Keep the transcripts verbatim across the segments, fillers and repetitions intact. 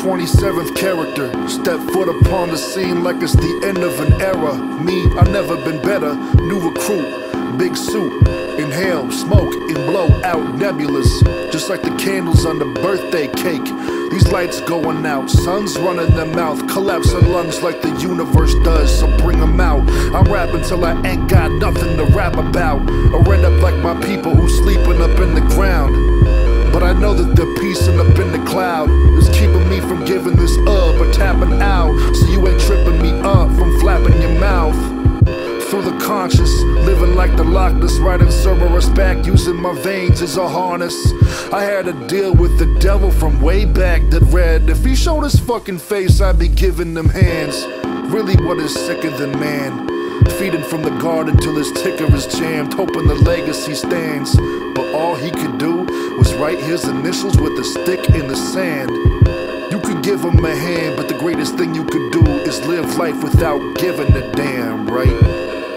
twenty-seventh character, step foot upon the scene like it's the end of an era. Me, I've never been better. New recruit, big suit, inhale, smoke, and blow out nebulas, just like the candles on the birthday cake. These lights going out, sun's running their mouth, collapsing lungs like the universe does, so bring them out. I'm rapping till I ain't got nothing to rap about, or end up like my people who sleeping up in the ground. But I know that the piecing up in the cloud is keeping me from giving this up or tapping out, so you ain't tripping me up from flapping your mouth. Through the conscious, living like the Loch Ness, riding Cerberus back, using my veins as a harness. I had to deal with the devil from way back that read, if he showed his fucking face, I'd be giving them hands. Really, what is sicker than man? Feeding from the garden till his ticker is jammed, hoping the legacy stands. But all he could do was write his initials with a stick in the sand. You could give him a hand, but the greatest thing you could do is live life without giving a damn, right?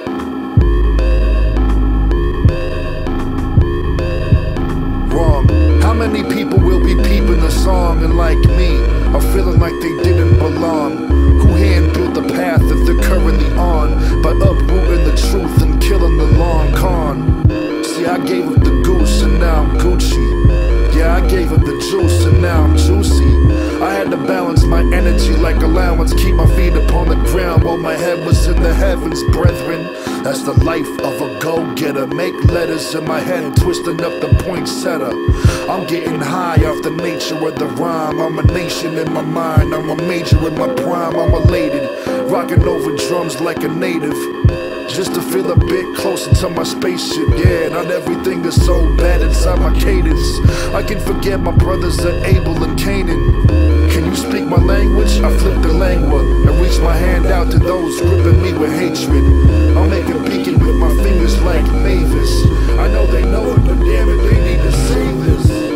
How many people will be peeping the song and like me are feeling like they didn't belong? Who hand-built the path that they're currently on by uprooting the truth and killing the long con? See, I gave up the goose and now I'm Gucci. Yeah, I gave up the juice and now I'm juicy. I had to balance my energy like allowance, keep my feet upon the ground while my head was in the heavens, brethren. That's the life of a go-getter. Make letters in my head, twisting up the poinsettia. I'm getting high off the nature of the rhyme. I'm a nation in my mind, I'm a major in my prime. I'm elated, rocking over drums like a native, just to feel a bit closer to my spaceship. Yeah, not everything is so bad inside my cadence. I can forget my brothers are Abel and Canaan. Can you speak my language? I flip the lingua and reach my hand out to those gripping me with hatred. I'll make a beacon with my fingers like Mavis. I know they know it, but damn it, they need to see this.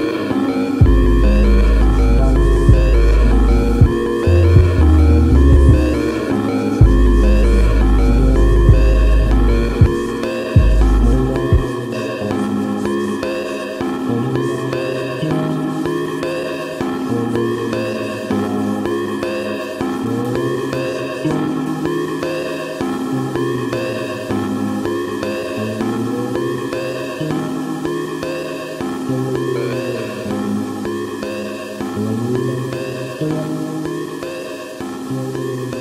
Thank you.